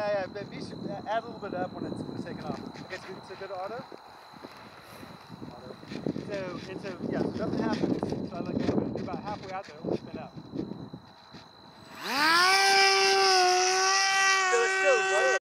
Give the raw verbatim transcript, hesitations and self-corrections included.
Yeah, yeah, but be sure, add a little bit up when it's, when it's taken off. Okay, so, so go to auto. Auto. So, and so, yeah, so nothing happens. So I look at it, about halfway out there, it will spin out.